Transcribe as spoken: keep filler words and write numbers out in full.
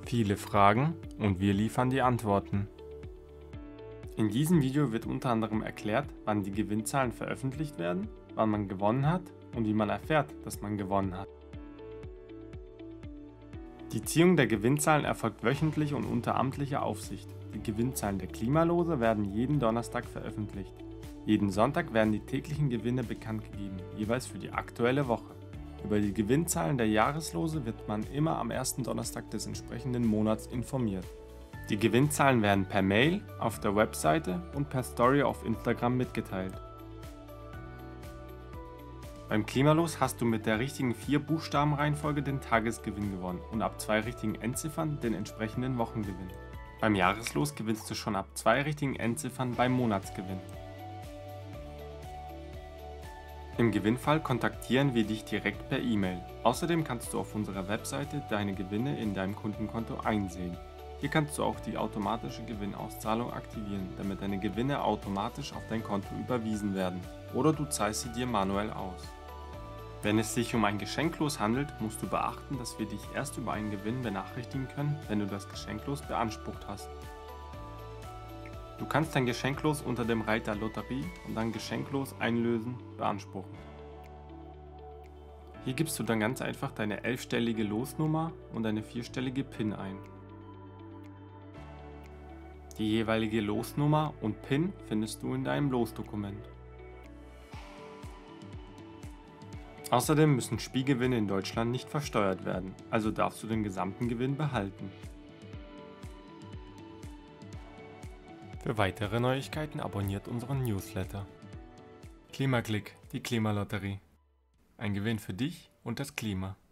Viele Fragen und wir liefern die Antworten. In diesem Video wird unter anderem erklärt, wann die Gewinnzahlen veröffentlicht werden, wann man gewonnen hat und wie man erfährt, dass man gewonnen hat. Die Ziehung der Gewinnzahlen erfolgt wöchentlich und unter amtlicher Aufsicht. Die Gewinnzahlen der Klimalose werden jeden Donnerstag veröffentlicht. Jeden Sonntag werden die täglichen Gewinne bekannt gegeben, jeweils für die aktuelle Woche. Über die Gewinnzahlen der Jahreslose wird man immer am ersten Donnerstag des entsprechenden Monats informiert. Die Gewinnzahlen werden per Mail, auf der Webseite und per Story auf Instagram mitgeteilt. Beim Klimalos hast du mit der richtigen vier Buchstabenreihenfolge den Tagesgewinn gewonnen und ab zwei richtigen Endziffern den entsprechenden Wochengewinn. Beim Jahreslos gewinnst du schon ab zwei richtigen Endziffern beim Monatsgewinn. Im Gewinnfall kontaktieren wir dich direkt per E-Mail. Außerdem kannst du auf unserer Webseite deine Gewinne in deinem Kundenkonto einsehen. Hier kannst du auch die automatische Gewinnauszahlung aktivieren, damit deine Gewinne automatisch auf dein Konto überwiesen werden, oder du zahlst sie dir manuell aus. Wenn es sich um ein Geschenklos handelt, musst du beachten, dass wir dich erst über einen Gewinn benachrichtigen können, wenn du das Geschenklos beansprucht hast. Du kannst dein Geschenklos unter dem Reiter Lotterie und dann Geschenklos einlösen beanspruchen. Hier gibst du dann ganz einfach deine elfstellige Losnummer und eine vierstellige PIN ein. Die jeweilige Losnummer und PIN findest du in deinem Losdokument. Außerdem müssen Spielgewinne in Deutschland nicht versteuert werden, also darfst du den gesamten Gewinn behalten. Für weitere Neuigkeiten abonniert unseren Newsletter. Klimaklick, die Klimalotterie. Ein Gewinn für dich und das Klima.